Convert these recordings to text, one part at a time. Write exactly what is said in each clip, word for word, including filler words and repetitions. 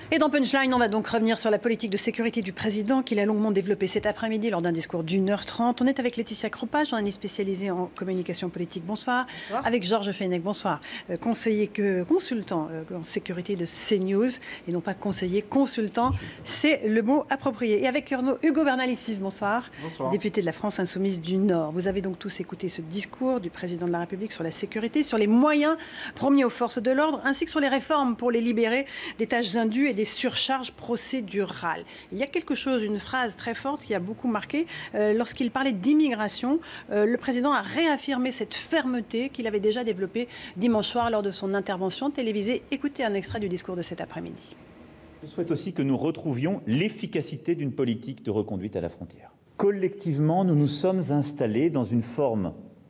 Et dans Punchline, on va donc revenir sur la politique de sécurité du président qu'il a longuement développée cet après-midi lors d'un discours d'une heure trente. On est avec Laetitia Croppa, journaliste spécialisée en communication politique. Bonsoir. Bonsoir. Avec Georges Fenech. Bonsoir. Euh, conseiller que, consultant euh, en sécurité de CNews. Et non pas conseiller, consultant. C'est le mot approprié. Et avec Hugo Bernalicis. Bonsoir. Bonsoir. Député de la France Insoumise du Nord. Vous avez donc tous écouté ce discours du président de la République sur la sécurité, sur les moyens promis aux forces de l'ordre, ainsi que sur les réformes pour les libérer des tâches indues et des surcharges procédurales. Il y a quelque chose, une phrase très forte qui a beaucoup marqué. Euh, lorsqu'il parlait d'immigration, euh, le président a réaffirmé cette fermeté qu'il avait déjà développée dimanche soir lors de son intervention télévisée. Écoutez un extrait du discours de cet après-midi. Je souhaite aussi que nous retrouvions l'efficacité d'une politique de reconduite à la frontière. Collectivement, nous nous sommes installés dans une forme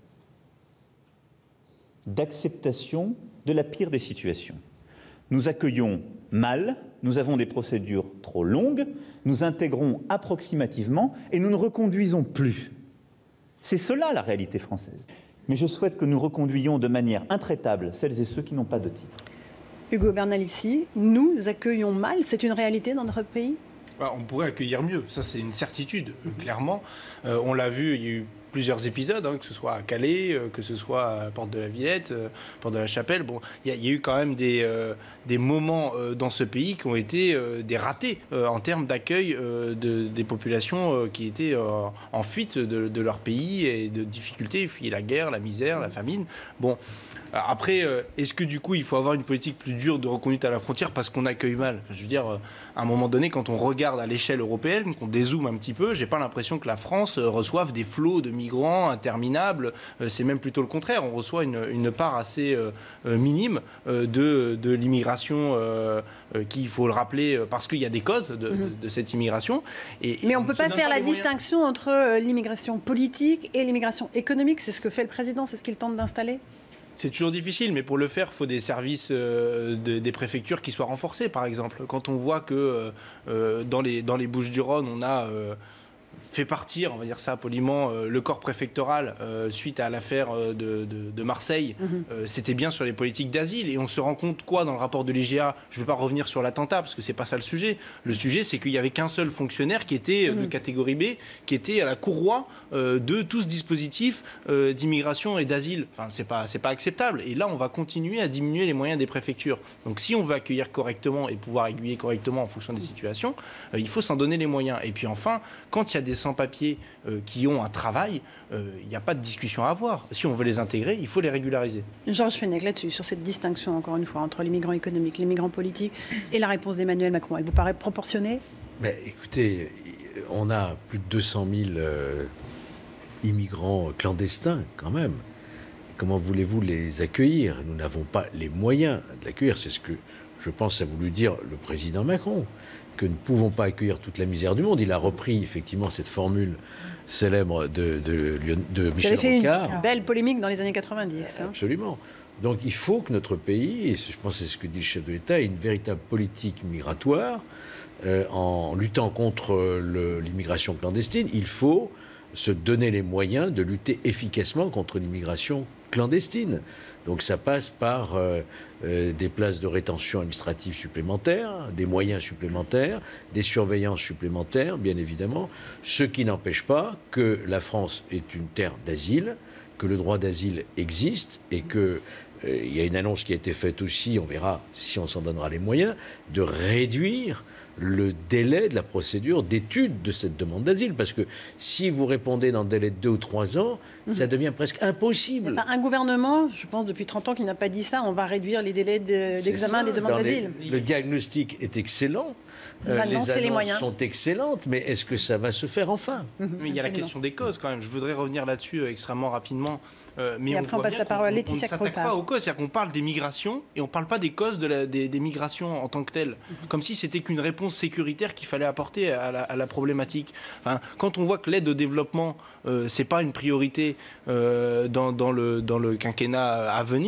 d'acceptation de la pire des situations. Nous accueillons mal, nous avons des procédures trop longues, nous intégrons approximativement et nous ne reconduisons plus. C'est cela la réalité française. Mais je souhaite que nous reconduisions de manière intraitable celles et ceux qui n'ont pas de titre. Hugo Bernalicis, nous accueillons mal, c'est une réalité dans notre pays ? On pourrait accueillir mieux, ça c'est une certitude, mmh. clairement. Euh, on l'a vu, il y a eu plusieurs épisodes, hein, que ce soit à Calais, euh, que ce soit à Porte de la Villette, euh, Porte de la Chapelle. Bon, il y, y a eu quand même des, euh, des moments euh, dans ce pays qui ont été euh, des ratés euh, en termes d'accueil euh, de, des populations euh, qui étaient euh, en fuite de, de leur pays et de difficultés, fuyaient la guerre, la misère, la famine. Bon. Après, est-ce que du coup, il faut avoir une politique plus dure de reconduite à la frontière parce qu'on accueille mal? Je veux dire, à un moment donné, quand on regarde à l'échelle européenne, qu'on dézoome un petit peu, j'ai pas l'impression que la France reçoive des flots de migrants interminables. C'est même plutôt le contraire. On reçoit une, une part assez euh, minime euh, de, de l'immigration euh, qui, il faut le rappeler, parce qu'il y a des causes de, de, de cette immigration. Et, Mais on ne peut pas faire la distinction entre l'immigration politique et l'immigration économique. C'est ce que fait le président, c'est ce qu'il tente d'installer. C'est toujours difficile, mais pour le faire, il faut des services euh, de, des préfectures qui soient renforcés, par exemple. Quand on voit que euh, dans les, dans les Bouches-du-Rhône, on a euh, fait partir, on va dire ça poliment, euh, le corps préfectoral euh, suite à l'affaire de, de, de Marseille, mm-hmm. euh, c'était bien sur les politiques d'asile. Et on se rend compte quoi dans le rapport de l'I G A? Je ne vais pas revenir sur l'attentat, parce que ce n'est pas ça le sujet. Le sujet, c'est qu'il n'y avait qu'un seul fonctionnaire qui était mm-hmm. de catégorie B, qui était à la courroie euh, de tout ce dispositif euh, d'immigration et d'asile. Enfin, ce n'est pas, c'est pas acceptable. Et là, on va continuer à diminuer les moyens des préfectures. Donc si on veut accueillir correctement et pouvoir aiguiller correctement en fonction des situations, euh, il faut s'en donner les moyens. Et puis enfin, quand il y a des sans-papiers euh, qui ont un travail, il euh, n'y a pas de discussion à avoir. Si on veut les intégrer, il faut les régulariser. Georges Fenech, là-dessus, sur cette distinction, encore une fois, entre les migrants économiques, les migrants politiques et la réponse d'Emmanuel Macron, elle vous paraît proportionnée? Mais écoutez, on a plus de deux cent mille euh, immigrants clandestins, quand même. Comment voulez-vous les accueillir? Nous n'avons pas les moyens de l'accueillir. C'est ce que, je pense, a voulu dire le président Macron, que nous ne pouvons pas accueillir toute la misère du monde. Il a repris effectivement cette formule célèbre de, de, de Michel Rocard. Vous avez fait une belle polémique dans les années quatre-vingt-dix. Hein. Absolument. Donc il faut que notre pays, et je pense que c'est ce que dit le chef de l'État, ait une véritable politique migratoire euh, en luttant contre l'immigration clandestine. Il faut se donner les moyens de lutter efficacement contre l'immigration clandestine. Donc ça passe par euh, euh, des places de rétention administrative supplémentaires, des moyens supplémentaires, des surveillances supplémentaires, bien évidemment, ce qui n'empêche pas que la France est une terre d'asile, que le droit d'asile existe et que euh, il y a une annonce qui a été faite aussi, on verra si on s'en donnera les moyens, de réduire le délai de la procédure d'étude de cette demande d'asile. Parce que si vous répondez dans le délai de deux ou trois ans, mmh. ça devient presque impossible. Il y a pas un gouvernement, je pense depuis trente ans, qui n'a pas dit ça. On va réduire les délais d'examen de, des demandes d'asile. Le diagnostic est excellent. Euh, les annonces les moyens. sont excellentes, mais est-ce que ça va se faire enfin? mmh, Il y a la question des causes quand même. Je voudrais revenir là-dessus euh, extrêmement rapidement. Euh, mais et après on, on passe la parole à Laetitia Croppa. On ne s'attaque pas aux causes, c'est-à-dire qu'on parle des migrations et on ne parle pas des causes de la, des, des migrations en tant que telles, mmh. comme si c'était qu'une réponse sécuritaire qu'il fallait apporter à la, à la problématique. Enfin, quand on voit que l'aide au développement, euh, c'est pas une priorité euh, dans, dans, le, dans le quinquennat à venir,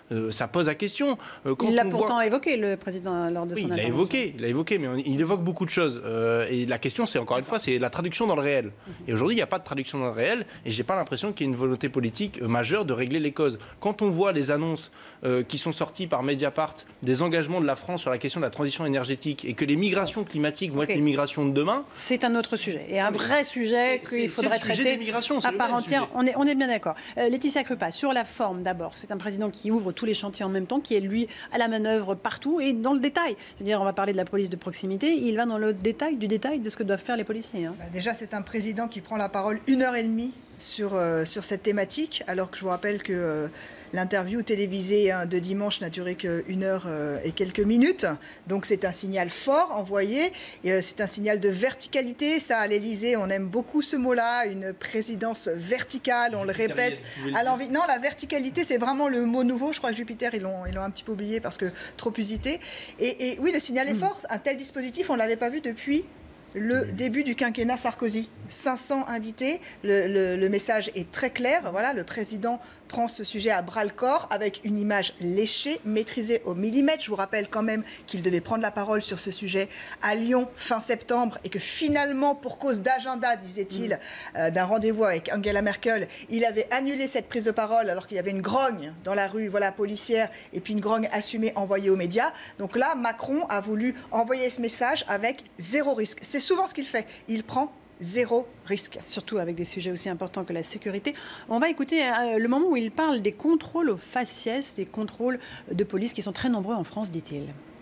euh, ça pose à question. Euh, quand il l'a on pourtant voit... évoqué, le président, lors de oui, son il l'a intervention. évoqué, il l'a évoqué, mais on, il évoque beaucoup de choses. Euh, et la question, c'est encore une fois, c'est la traduction dans le réel. Et aujourd'hui, il n'y a pas de traduction dans le réel, et j'ai pas l'impression qu'il y ait une volonté politique euh, majeure de régler les causes. Quand on voit les annonces euh, qui sont sorties par Mediapart, des engagements de la France sur la question de la transition énergétique, et que les migrations climatiques vont okay. être les migrations de demain... C'est un autre sujet, et un vrai sujet qu'il faudrait traiter à part entière. On est, on est bien d'accord. Euh, Laetitia Krupa, sur la forme d'abord, c'est un président qui ouvre tous les chantiers en même temps, qui est lui à la manœuvre partout et dans le détail. Je veux dire, on va parler de la police de proximité, il va dans le détail du détail de ce que doivent faire les policiers. Hein. Bah déjà, c'est un président qui prend la parole une heure et demie sur, euh, sur cette thématique, alors que je vous rappelle que euh, l'interview télévisée hein, de dimanche n'a duré qu'une heure euh, et quelques minutes. Donc c'est un signal fort envoyé. Et, euh, c'est un signal de verticalité. Ça, à l'Élysée, on aime beaucoup ce mot-là, une présidence verticale, on le répète à l'envie. Non, la verticalité, c'est vraiment le mot nouveau. Je crois que Jupiter, ils l'ont, ils l'ont un petit peu oublié parce que trop usité. Et, et oui, le signal est mmh. fort. Un tel dispositif, on ne l'avait pas vu depuis le début du quinquennat Sarkozy. cinq cents invités, le, le, le message est très clair. Voilà, le président prend ce sujet à bras-le-corps avec une image léchée, maîtrisée au millimètre. Je vous rappelle quand même qu'il devait prendre la parole sur ce sujet à Lyon fin septembre et que finalement, pour cause d'agenda, disait-il, mmh. euh, d'un rendez-vous avec Angela Merkel, il avait annulé cette prise de parole alors qu'il y avait une grogne dans la rue, voilà, policière, et puis une grogne assumée envoyée aux médias. Donc là, Macron a voulu envoyer ce message avec zéro risque. C'est souvent ce qu'il fait. Il prend zéro risque. Surtout avec des sujets aussi importants que la sécurité. On va écouter euh, le moment où il parle des contrôles aux faciès, des contrôles de police qui sont très nombreux en France, dit-il.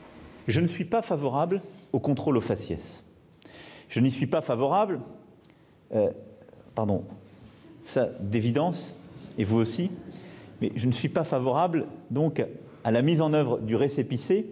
Je ne suis pas favorable au contrôle aux faciès. Je n'y suis pas favorable, euh, pardon, ça d'évidence, et vous aussi, mais je ne suis pas favorable donc à la mise en œuvre du récépissé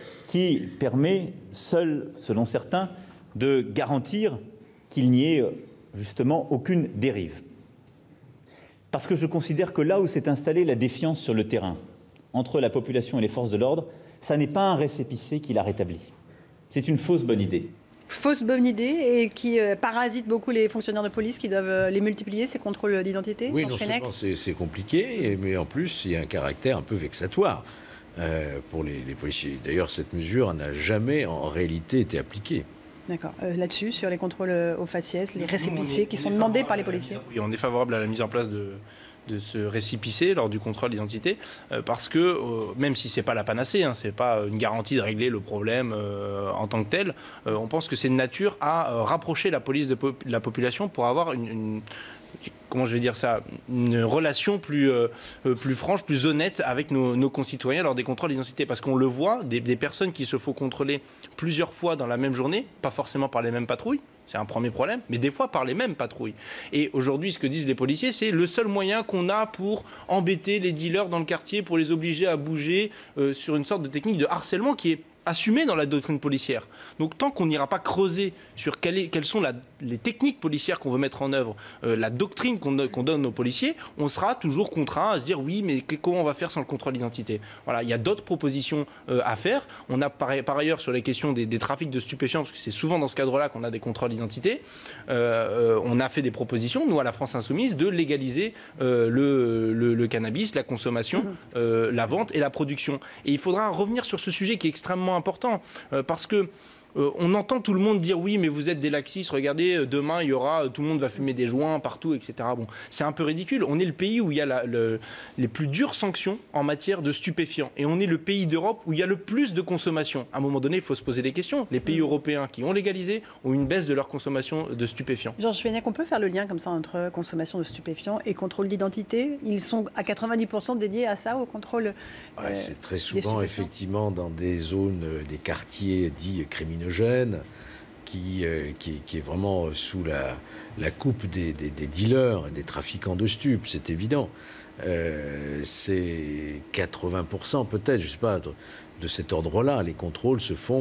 qui permet seul, selon certains, de garantir qu'il n'y ait justement aucune dérive. Parce que je considère que là où s'est installée la défiance sur le terrain entre la population et les forces de l'ordre, ça n'est pas un récépissé qui l'a rétabli. C'est une fausse bonne idée. Fausse bonne idée et qui euh, parasite beaucoup les fonctionnaires de police qui doivent euh, les multiplier, ces contrôles d'identité. Oui, non seulement c'est, c'est compliqué, mais en plus il y a un caractère un peu vexatoire euh, pour les, les policiers. D'ailleurs, cette mesure n'a jamais en réalité été appliquée. D'accord. Euh, là-dessus, sur les contrôles aux faciès, les récépissés qui sont demandés par les policiers. Oui, on est favorable à la mise en place de, de ce récépissé lors du contrôle d'identité, euh, parce que, euh, même si ce n'est pas la panacée, hein, ce n'est pas une garantie de régler le problème euh, en tant que tel, euh, on pense que c'est de nature à euh, rapprocher la police de, po- de la population pour avoir une... une comment je vais dire ça, une relation plus, euh, plus franche, plus honnête avec nos, nos concitoyens lors des contrôles d'identité. Parce qu'on le voit, des, des personnes qui se font contrôler plusieurs fois dans la même journée, pas forcément par les mêmes patrouilles, c'est un premier problème, mais des fois par les mêmes patrouilles. Et aujourd'hui, ce que disent les policiers, c'est le seul moyen qu'on a pour embêter les dealers dans le quartier, pour les obliger à bouger euh, sur une sorte de technique de harcèlement qui est assumé dans la doctrine policière. Donc tant qu'on n'ira pas creuser sur quelle est, quelles sont la, les techniques policières qu'on veut mettre en œuvre, euh, la doctrine qu'on, qu'on donne aux policiers, on sera toujours contraint à se dire oui, mais que, comment on va faire sans le contrôle d'identité. Voilà, il y a d'autres propositions euh, à faire. On a par, par ailleurs sur les questions des, des trafics de stupéfiants, parce que c'est souvent dans ce cadre-là qu'on a des contrôles d'identité, euh, euh, on a fait des propositions, nous à la France Insoumise, de légaliser euh, le, le, le cannabis, la consommation, euh, la vente et la production. Et il faudra revenir sur ce sujet qui est extrêmement important, euh, parce que euh, on entend tout le monde dire oui, mais vous êtes des laxistes, regardez, demain il y aura, tout le monde va fumer des joints partout, et cetera. Bon, c'est un peu ridicule. On est le pays où il y a la, le, les plus dures sanctions en matière de stupéfiants, et on est le pays d'Europe où il y a le plus de consommation. À un moment donné, il faut se poser des questions. Les pays européens qui ont légalisé ont une baisse de leur consommation de stupéfiants. Georges Fenech, on peut faire le lien comme ça entre consommation de stupéfiants et contrôle d'identité? Ils sont à quatre-vingt-dix pour cent dédiés à ça, au contrôle euh, ouais, c'est très souvent effectivement dans des zones, euh, des quartiers dits criminogènes, qui, euh, qui, qui est vraiment sous la, la coupe des, des, des dealers, des trafiquants de stupes, c'est évident. Euh, c'est quatre-vingts pour cent peut-être, je ne sais pas, de, de cet ordre-là. Les contrôles se font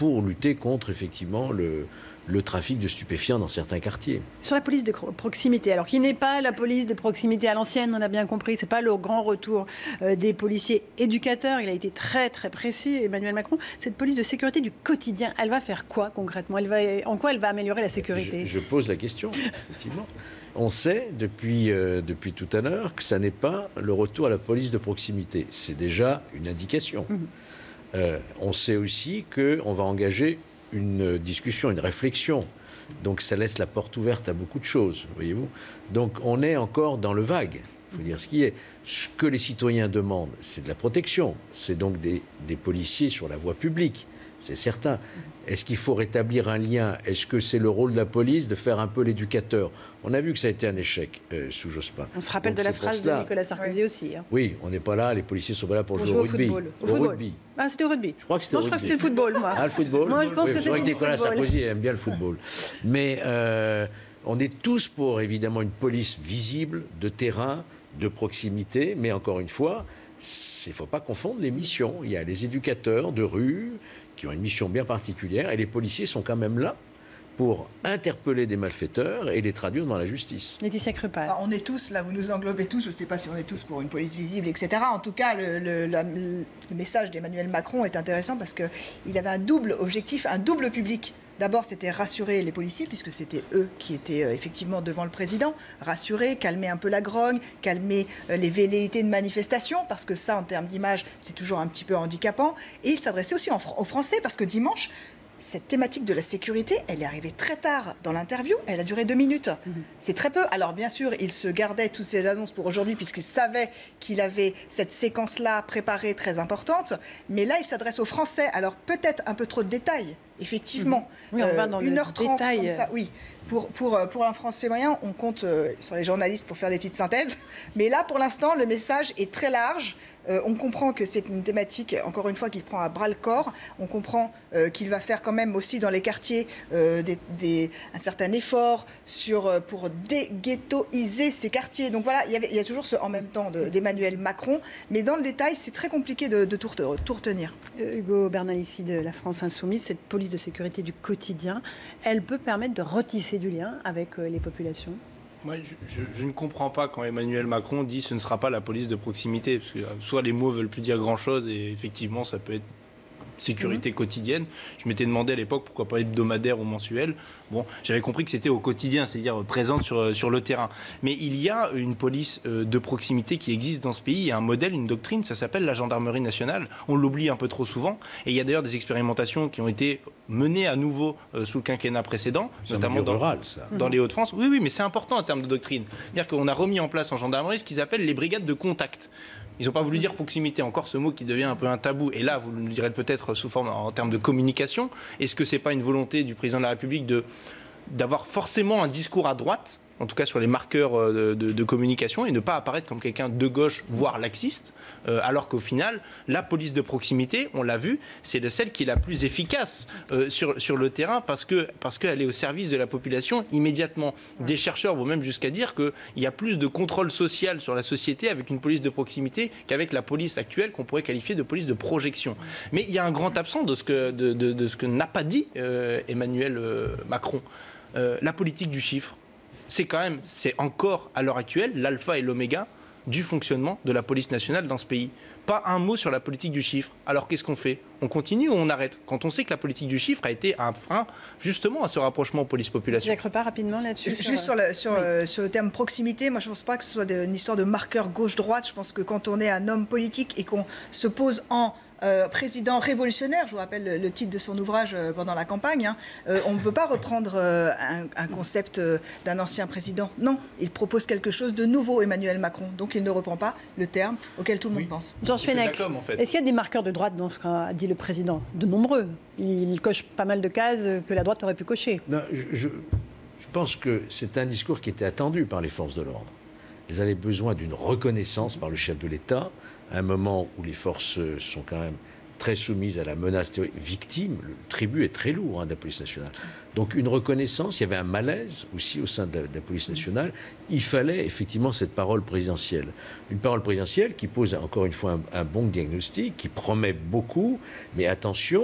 pour lutter contre, effectivement, le, le trafic de stupéfiants dans certains quartiers. Sur la police de proximité, alors qui n'est pas la police de proximité à l'ancienne, on a bien compris, c'est pas le grand retour euh, des policiers éducateurs, il a été très très précis, Emmanuel Macron. Cette police de sécurité du quotidien, elle va faire quoi concrètement? Elle va, en quoi elle va améliorer la sécurité? je, je pose la question, effectivement. On sait depuis, euh, depuis tout à l'heure que ça n'est pas le retour à la police de proximité. C'est déjà une indication. Mmh. Euh, on sait aussi qu'on va engager une discussion, une réflexion. Donc ça laisse la porte ouverte à beaucoup de choses, voyez-vous. Donc on est encore dans le vague, il faut dire ce qui est. Ce que les citoyens demandent, c'est de la protection. C'est donc des, des policiers sur la voie publique, c'est certain. Est-ce qu'il faut rétablir un lien? Est-ce que c'est le rôle de la police de faire un peu l'éducateur? On a vu que ça a été un échec euh, sous Jospin. On se rappelle donc, de la phrase de Nicolas Sarkozy oui. aussi. Hein. Oui, on n'est pas là, les policiers sont pas là pour, pour jouer au rugby. Au, au, au rugby. Ah, c'était au rugby. Je crois que c'était au rugby. Je crois que c'était le football, moi. Ah, le football. Moi, je pense oui, que c'était que Nicolas Sarkozy aime bien le football. Mais euh, on est tous pour, évidemment, une police visible, de terrain, de proximité. Mais encore une fois, il ne faut pas confondre les missions. Il y a les éducateurs de rue qui ont une mission bien particulière, et les policiers sont quand même là pour interpeller des malfaiteurs et les traduire dans la justice. Laetitia Krupal. On est tous, là, vous nous englobez tous, je ne sais pas si on est tous pour une police visible, et cetera. En tout cas, le, le, la, le message d'Emmanuel Macron est intéressant parce qu'il avait un double objectif, un double public. D'abord, c'était rassurer les policiers, puisque c'était eux qui étaient euh, effectivement devant le président. Rassurer, calmer un peu la grogne, calmer euh, les velléités de manifestation, parce que ça, en termes d'image, c'est toujours un petit peu handicapant. Et il s'adressait aussi en, aux Français, parce que dimanche, cette thématique de la sécurité, elle est arrivée très tard dans l'interview. Elle a duré deux minutes. Mmh. C'est très peu. Alors, bien sûr, il se gardait toutes ces annonces pour aujourd'hui, puisqu'il savait qu'il avait cette séquence-là préparée très importante. Mais là, il s'adresse aux Français. Alors, peut-être un peu trop de détails. Effectivement, mmh. oui, on va dans euh, une heure trente comme ça, oui. Pour, pour, pour un Français moyen, on compte euh, sur les journalistes pour faire des petites synthèses. Mais là, pour l'instant, le message est très large. Euh, on comprend que c'est une thématique, encore une fois, qu'il prend à bras-le-corps. On comprend euh, qu'il va faire quand même aussi dans les quartiers euh, des, des, un certain effort sur, euh, pour déghettoiser ces quartiers. Donc voilà, il y, avait, il y a toujours ce « en même temps » d'Emmanuel Macron. Mais dans le détail, c'est très compliqué de, de tout, tout retenir. Euh, Hugo Bernalicis de la France Insoumise, cette police de sécurité du quotidien, elle peut permettre de retisser du lien avec euh, les populations? Moi, je, je, je ne comprends pas quand Emmanuel Macron dit ce ne sera pas la police de proximité. Parce que soit les mots veulent plus dire grand-chose et effectivement, ça peut être sécurité mmh. quotidienne. Je m'étais demandé à l'époque pourquoi pas hebdomadaire ou mensuel. Bon, j'avais compris que c'était au quotidien, c'est-à-dire présente sur, sur le terrain. Mais il y a une police euh, de proximité qui existe dans ce pays. Il y a un modèle, une doctrine, ça s'appelle la gendarmerie nationale. On l'oublie un peu trop souvent. Et il y a d'ailleurs des expérimentations qui ont été menées à nouveau euh, sous le quinquennat précédent, notamment dans, rural, ça. dans mmh. les Hauts-de-France. Oui, oui, mais c'est important en termes de doctrine. C'est-à-dire qu'on a remis en place en gendarmerie ce qu'ils appellent les brigades de contact. Ils n'ont pas voulu dire proximité, encore ce mot qui devient un peu un tabou. Et là, vous le direz peut-être sous forme en termes de communication. Est-ce que ce n'est pas une volonté du président de la République de, d'avoir forcément un discours à droite, en tout cas sur les marqueurs de, de, de communication, et ne pas apparaître comme quelqu'un de gauche, voire laxiste, euh, alors qu'au final, la police de proximité, on l'a vu, c'est celle qui est la plus efficace euh, sur, sur le terrain parce que, parce qu'elle est au service de la population immédiatement. Des chercheurs vont même jusqu'à dire qu'il y a plus de contrôle social sur la société avec une police de proximité qu'avec la police actuelle qu'on pourrait qualifier de police de projection. Mais il y a un grand absent de ce que, de, de, de ce que n'a pas dit euh, Emmanuel euh, Macron. Euh, la politique du chiffre. C'est quand même, c'est encore à l'heure actuelle l'alpha et l'oméga du fonctionnement de la police nationale dans ce pays. Pas un mot sur la politique du chiffre. Alors qu'est-ce qu'on fait? On continue ou on arrête? Quand on sait que la politique du chiffre a été un frein justement à ce rapprochement police-population. Je ne pas rapidement là-dessus. Juste sur le, sur, oui. euh, sur le terme proximité, moi je ne pense pas que ce soit une histoire de marqueur gauche-droite. Je pense que quand on est un homme politique et qu'on se pose en Euh, président révolutionnaire, je vous rappelle le, le titre de son ouvrage euh, pendant la campagne, hein, euh, on ne peut pas reprendre euh, un, un concept euh, d'un ancien président. Non, il propose quelque chose de nouveau, Emmanuel Macron. Donc il ne reprend pas le terme auquel tout le monde oui. pense. Georges Fenech, en fait. Est-ce qu'il y a des marqueurs de droite dans ce qu'a dit le président? De nombreux. Il coche pas mal de cases que la droite aurait pu cocher. Non, je, je, je pense que c'est un discours qui était attendu par les forces de l'ordre. Ils avaient besoin d'une reconnaissance par le chef de l'État, à un moment où les forces sont quand même très soumises à la menace victime. Le tribut est très lourd hein, de la police nationale. Donc une reconnaissance, il y avait un malaise aussi au sein de la, de la police nationale. Il fallait effectivement cette parole présidentielle. Une parole présidentielle qui pose encore une fois un, un bon diagnostic, qui promet beaucoup, mais attention,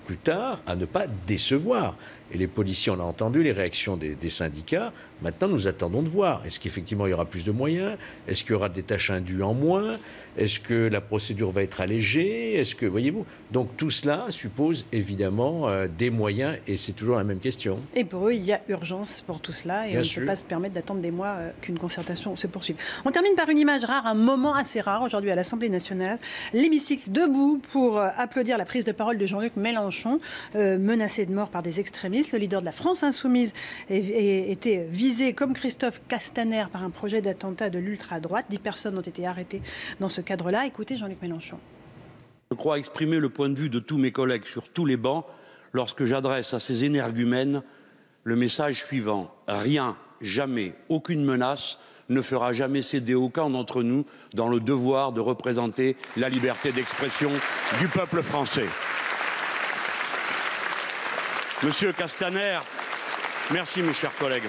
plus tard à ne pas décevoir. Et les policiers, on a entendu les réactions des, des syndicats. Maintenant, nous attendons de voir. Est-ce qu'effectivement, il y aura plus de moyens? Est-ce qu'il y aura des tâches indues en moins? Est-ce que la procédure va être allégée? Est-ce que, voyez-vous? Donc, tout cela suppose évidemment euh, des moyens, et c'est toujours la même question. Et pour eux, il y a urgence pour tout cela, et Bien on sûr. ne peut pas se permettre d'attendre des mois euh, qu'une concertation se poursuive. On termine par une image rare, un moment assez rare aujourd'hui à l'Assemblée nationale. L'hémicycle debout pour euh, applaudir la prise de parole de Jean-Luc Mélenchon, euh, menacé de mort par des extrémistes. Le leader de la France insoumise était visé comme Christophe Castaner par un projet d'attentat de l'ultra-droite. Dix personnes ont été arrêtées dans ce cadre-là. Écoutez Jean-Luc Mélenchon. Je crois exprimer le point de vue de tous mes collègues sur tous les bancs lorsque j'adresse à ces énergumènes le message suivant. Rien, jamais, aucune menace ne fera jamais céder aucun d'entre nous dans le devoir de représenter la liberté d'expression du peuple français. Monsieur Castaner, merci mes chers collègues.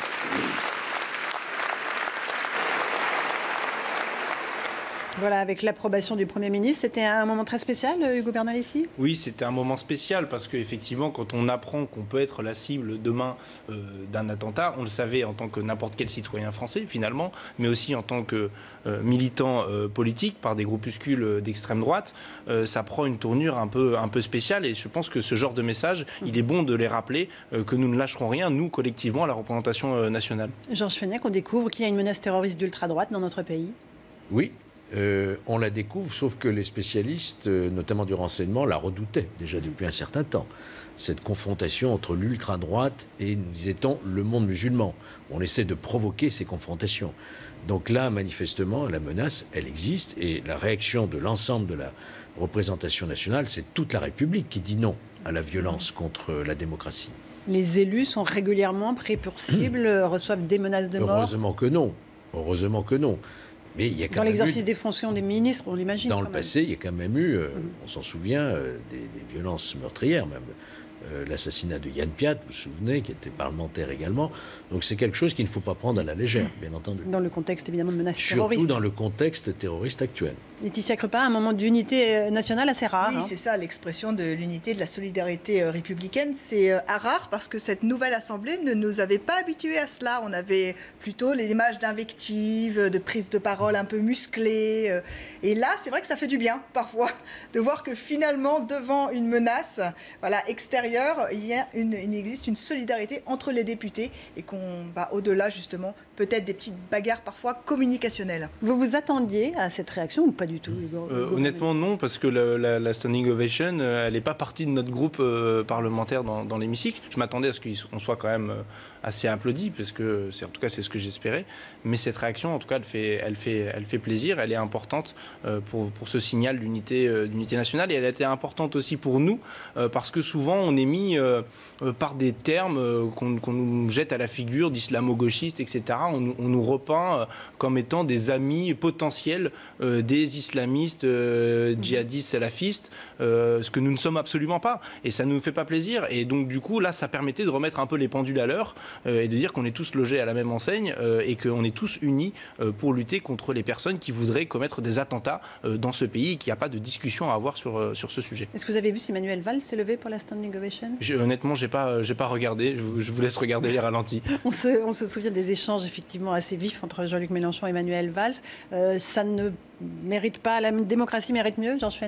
Voilà, avec l'approbation du Premier ministre, c'était un moment très spécial, Hugo Bernalicis ? Oui, c'était un moment spécial parce qu'effectivement, quand on apprend qu'on peut être la cible demain euh, d'un attentat, on le savait en tant que n'importe quel citoyen français finalement, mais aussi en tant que euh, militant euh, politique par des groupuscules d'extrême droite, euh, ça prend une tournure un peu, un peu spéciale et je pense que ce genre de message, il est bon de les rappeler euh, que nous ne lâcherons rien, nous, collectivement, à la représentation euh, nationale. Georges Fenech, on découvre qu'il y a une menace terroriste d'ultra-droite dans notre pays. Oui. Euh, on la découvre, sauf que les spécialistes, euh, notamment du renseignement, la redoutaient déjà depuis un certain temps. Cette confrontation entre l'ultra-droite et, disait-on, le monde musulman. On essaie de provoquer ces confrontations. Donc là, manifestement, la menace, elle existe. Et la réaction de l'ensemble de la représentation nationale, c'est toute la République qui dit non à la violence contre la démocratie. Les élus sont régulièrement pris pour cible, mmh. reçoivent des menaces de mort. Heureusement que non. Heureusement que non. Mais il y a quand dans l'exercice eu, des fonctions des ministres, on l'imagine. Dans le même. passé, il y a quand même eu, euh, mmh. on s'en souvient, euh, des, des violences meurtrières même. Euh, l'assassinat de Yann Piat, vous vous souvenez, qui était parlementaire également. Donc c'est quelque chose qu'il ne faut pas prendre à la légère, mmh. bien entendu. Dans le contexte évidemment de menaces Surtout terroristes. Surtout dans le contexte terroriste actuel. Laetitia Crepin, un moment d'unité nationale assez rare. Oui, hein. c'est ça, l'expression de l'unité, de la solidarité euh, républicaine. C'est euh, rare parce que cette nouvelle Assemblée ne nous avait pas habitués à cela. On avait plutôt les images d'invectives, de prises de parole un peu musclées. Euh, et là, c'est vrai que ça fait du bien, parfois, de voir que finalement, devant une menace voilà, extérieure, il, y a une, il existe une solidarité entre les députés et qu'on va au-delà, justement, peut-être des petites bagarres parfois communicationnelles. Vous vous attendiez à cette réaction ou pas du tout, Hugo, euh, Hugo Honnêtement, non, parce que la, la, la Standing Ovation, euh, elle n'est pas partie de notre groupe euh, parlementaire dans, dans l'hémicycle. Je m'attendais à ce qu'on soit quand même euh, assez applaudi, parce que c'est, en tout cas, c'est ce que j'espérais. Mais cette réaction, en tout cas, elle fait, elle fait, elle fait plaisir, elle est importante euh, pour, pour ce signal d'unité, euh, d'unité nationale. Et elle a été importante aussi pour nous, euh, parce que souvent, on est mis euh, euh, par des termes euh, qu'on, qu'on nous jette à la figure d'islamo-gauchistes, et cetera. On, on nous repeint euh, comme étant des amis potentiels euh, des islamistes, euh, djihadistes, salafistes, euh, ce que nous ne sommes absolument pas. Et ça ne nous fait pas plaisir. Et donc, du coup, là, ça permettait de remettre un peu les pendules à l'heure euh, et de dire qu'on est tous logés à la même enseigne euh, et qu'on est tous unis euh, pour lutter contre les personnes qui voudraient commettre des attentats euh, dans ce pays et qu'il n'y a pas de discussion à avoir sur, euh, sur ce sujet. Est-ce que vous avez vu si Manuel Valls s'est levé pour la Standing Ovation ? J'ai, Honnêtement, je n'ai pas, j'ai pas regardé. Je vous, je vous laisse regarder les ralentis. on, se, on se souvient des échanges effectivement assez vifs entre Jean-Luc Mélenchon et Manuel Valls. Euh, ça ne mérite pas, la démocratie mérite mieux, Georges Fenech ?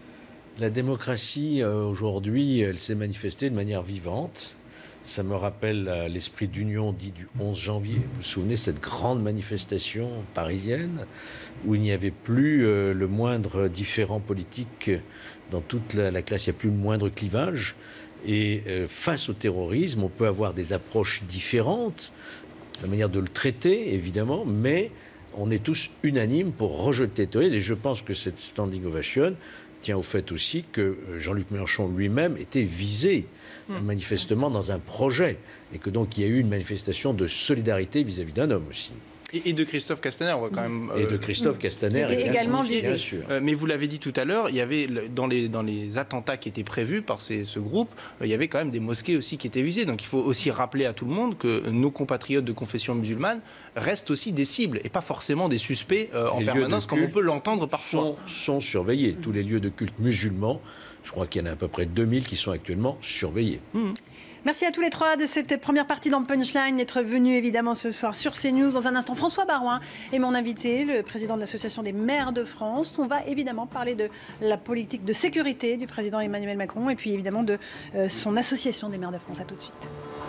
La démocratie, euh, aujourd'hui, elle s'est manifestée de manière vivante. Ça me rappelle euh, l'esprit d'union dit du onze janvier. Vous vous souvenez, cette grande manifestation parisienne où il n'y avait plus euh, le moindre différend politique dans toute la, la classe, il n'y a plus le moindre clivage. Et euh, face au terrorisme, on peut avoir des approches différentes, la manière de le traiter, évidemment, mais on est tous unanimes pour rejeter le terrorisme. Et je pense que cette standing ovation tient au fait aussi que Jean-Luc Mélenchon lui-même était visé mmh. manifestement dans un projet et que donc il y a eu une manifestation de solidarité vis-à-vis d'un homme aussi. Et, et de Christophe Castaner, on va quand même... Et de Christophe Castaner, qui était également visé. Bien sûr. Euh, mais vous l'avez dit tout à l'heure, il y avait dans les, dans les attentats qui étaient prévus par ces, ce groupe, euh, il y avait quand même des mosquées aussi qui étaient visées. Donc il faut aussi rappeler à tout le monde que nos compatriotes de confession musulmane restent aussi des cibles et pas forcément des suspects euh, en permanence, comme on peut l'entendre parfois. Sont, sont surveillés. Tous les lieux de culte musulmans, je crois qu'il y en a à peu près deux mille qui sont actuellement surveillés. Mmh. Merci à tous les trois de cette première partie dans Punchline, d'être venus évidemment ce soir sur CNews. Dans un instant, François Baroin est mon invité, le président de l'Association des maires de France. On va évidemment parler de la politique de sécurité du président Emmanuel Macron et puis évidemment de euh, son association des maires de France. À tout de suite.